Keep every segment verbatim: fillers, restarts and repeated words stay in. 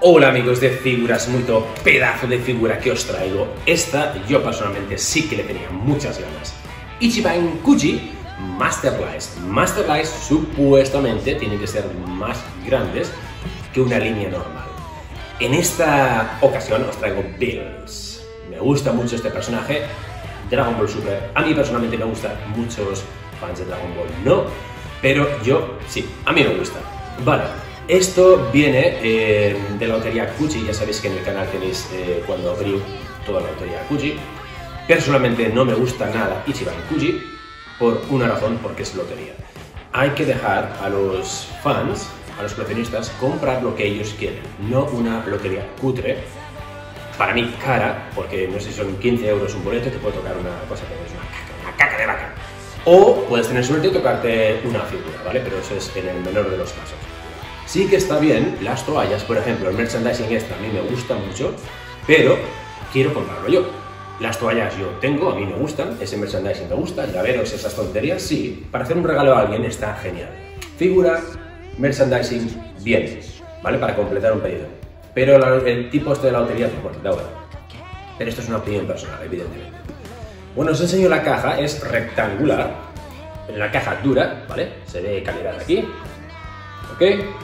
Hola amigos de Figuras, muy pedazo de figura que os traigo. Esta yo personalmente sí que le tenía muchas ganas. Ichiban Kuji Masterlice. Masterlice supuestamente tienen que ser más grandes que una línea normal. En esta ocasión os traigo Bills. Me gusta mucho este personaje. Dragon Ball Super. A mí personalmente me gustan muchos fans de Dragon Ball, no, pero yo sí, a mí me gusta. Vale. Esto viene eh, de la lotería Kuji, ya sabéis que en el canal tenéis eh, cuando abrí toda la lotería Kuji. Personalmente no me gusta nada Ichiban Kuji por una razón, porque es lotería. Hay que dejar a los fans, a los coleccionistas, comprar lo que ellos quieren, no una lotería cutre, para mí cara, porque no sé si son quince euros un boleto, te puede tocar una cosa que es una caca, una caca de vaca. O puedes tener suerte y tocarte una figura, ¿vale? Pero eso es en el menor de los casos. Sí que está bien, las toallas, por ejemplo, el merchandising este a mí me gusta mucho, pero quiero comprarlo yo. Las toallas yo tengo, a mí me gustan, ese merchandising me gusta, llaveros, esas tonterías, sí, para hacer un regalo a alguien está genial. Figura, merchandising, bien, ¿vale? Para completar un pedido. Pero la, el tipo este de la lotería, pues bueno, da igual. Pero esto es una opinión personal, evidentemente. Bueno, os enseño la caja, es rectangular, la caja dura, ¿vale? Se ve calidad aquí, ¿ok?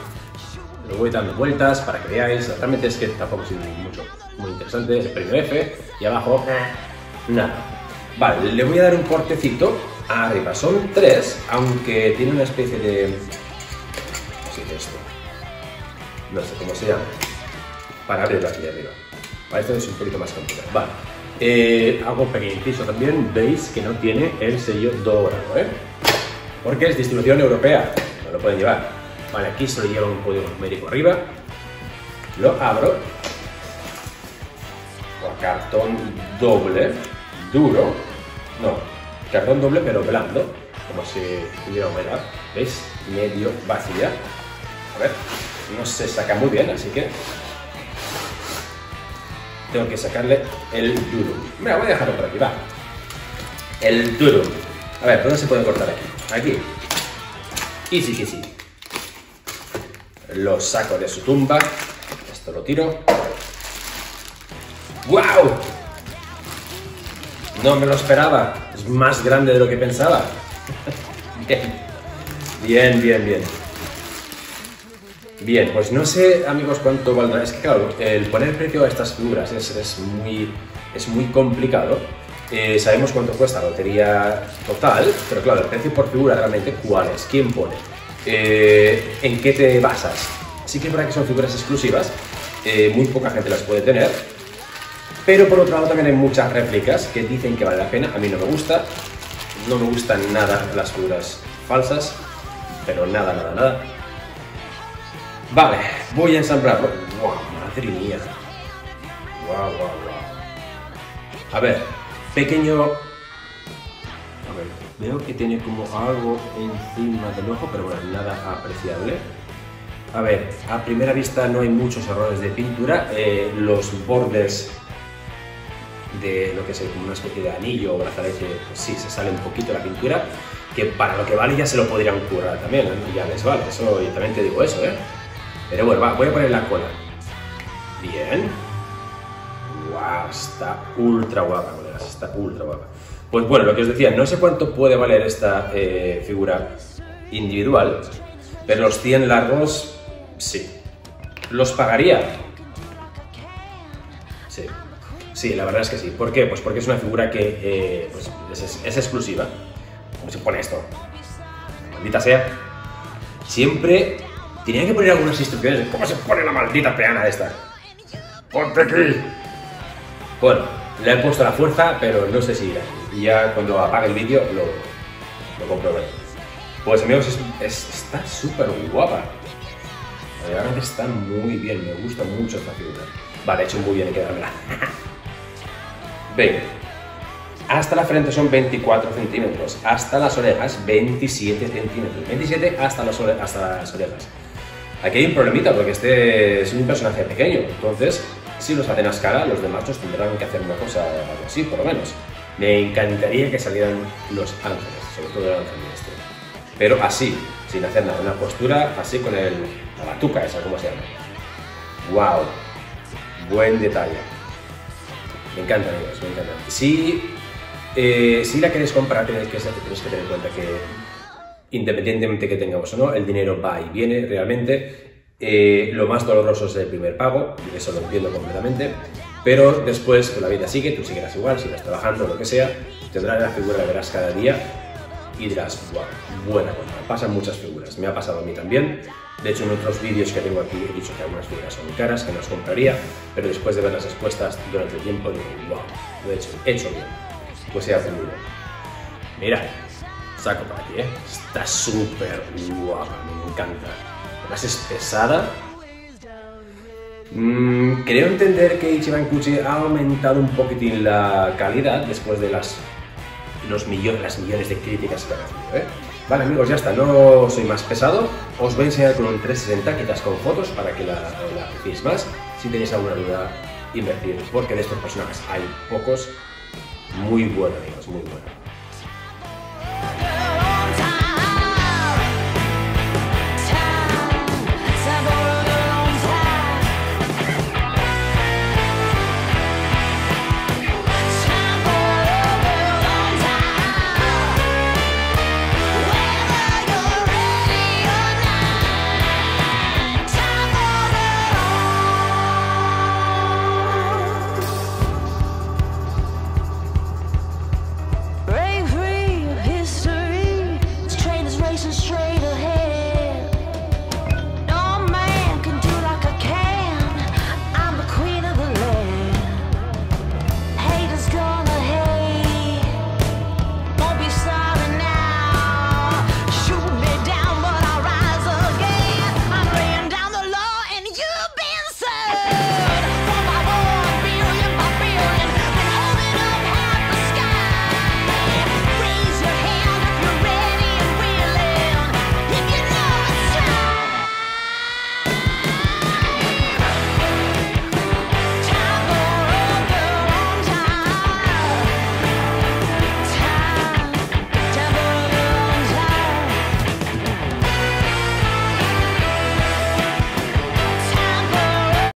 Lo voy dando vueltas para que veáis, realmente es que tampoco es mucho, muy interesante, el premio F, y abajo, nada. Vale, le voy a dar un cortecito arriba, son tres, aunque tiene una especie de... ¿Cómo se dice esto? No sé cómo se llama, para abrirlo aquí arriba. Vale, esto es un poquito más complicado, vale. Eh, hago un pequeño inciso también, veis que no tiene el sello dorado, ¿eh? Porque es distribución europea, no lo pueden llevar. Vale, aquí se lo lleva un código numérico arriba, lo abro, con cartón doble, duro, no, cartón doble pero blando, como si tuviera humedad, ¿veis? Medio vacía, a ver, no se saca muy bien, así que tengo que sacarle el duro. Mira, voy a dejarlo por aquí, va, el duro, a ver, ¿dónde se puede cortar aquí? Aquí, easy, easy. Lo saco de su tumba, esto lo tiro. ¡Wow! No me lo esperaba, es más grande de lo que pensaba. Bien, bien, bien, bien. Bien, pues no sé, amigos, cuánto valdrá. Es que claro, el poner precio a estas figuras es, es, muy, es muy complicado. Eh, sabemos cuánto cuesta la lotería total, pero claro, el precio por figura realmente, ¿cuál es? ¿Quién pone? Eh, ¿En qué te basas? Sí que es verdad que son figuras exclusivas, eh, muy poca gente las puede tener, pero por otro lado también hay muchas réplicas que dicen que vale la pena. A mí no me gusta, no me gustan nada las figuras falsas, pero nada, nada, nada. Vale, voy a ensamblarlo. ¡Wow! ¡Madre mía! ¡Wow, wow, wow! A ver, pequeño... A ver, veo que tiene como algo encima del ojo, pero bueno, nada apreciable. A ver, a primera vista no hay muchos errores de pintura. Eh, los bordes de lo que es como una especie de anillo o brazalete, pues sí, se sale un poquito la pintura, que para lo que vale ya se lo podrían currar también, ¿eh? Ya les vale, eso, yo también te digo eso, ¿eh? Pero bueno, va, voy a poner la cola. Bien. Wow, está ultra guapa, colegas, está ultra guapa. Pues bueno, lo que os decía, no sé cuánto puede valer esta eh, figura individual, pero los cien largos, sí. ¿Los pagaría? Sí. Sí, la verdad es que sí. ¿Por qué? Pues porque es una figura que eh, pues es, es exclusiva. ¿Cómo se pone esto? Maldita sea. Siempre tenía que poner algunas instrucciones de cómo se pone la maldita peana de esta. ¡Ponte aquí! Bueno, le he puesto la fuerza, pero no sé si irá. Y ya cuando apague el vídeo lo, lo comprobaré. Pues amigos, es, es, está súper guapa. Realmente está muy bien, me gusta mucho esta figura. Vale, he hecho muy bien en quedármela. Venga. Hasta la frente son veinticuatro centímetros, hasta las orejas veintisiete centímetros. veintisiete hasta las, ore hasta las orejas. Aquí hay un problemita porque este es un personaje pequeño, entonces si los hacen a escala, los de machos tendrán que hacer una cosa algo así, por lo menos. Me encantaría que salieran los ángeles, sobre todo el ángel este. Pero así, sin hacer nada, una postura así con el, la batuca esa, ¿cómo se llama? wow, buen detalle. Me encanta, amigos, me encanta. Si, eh, si la queréis comprar, tenéis que, tenéis que tener en cuenta que independientemente que tengamos o no, el dinero va y viene realmente. Eh, lo más doloroso es el primer pago, eso lo entiendo completamente, pero después que la vida sigue, tú seguirás igual, sigas trabajando, lo que sea, tendrás la figura, la verás cada día y dirás, wow, buena compra. Pasan muchas figuras, me ha pasado a mí también. De hecho, en otros vídeos que tengo aquí he dicho que algunas figuras son caras, que no las compraría, pero después de ver las expuestas durante el tiempo digo, wow, lo he hecho, he hecho bien, pues he aprendido. Mira, saco para aquí, ¿eh? Está súper guapa, me encanta. Además es pesada. Mm, creo entender que Ichiban Kuchi ha aumentado un poquitín la calidad después de las, los millones, las millones de críticas que ha recibido, ¿eh? Vale, amigos, ya está, no soy más pesado. Os voy a enseñar con un trescientos sesenta, quizás con fotos, para que la, la apreciéis más. Si tenéis alguna duda, invertir, porque de estos personajes hay pocos. Muy bueno, amigos, muy bueno.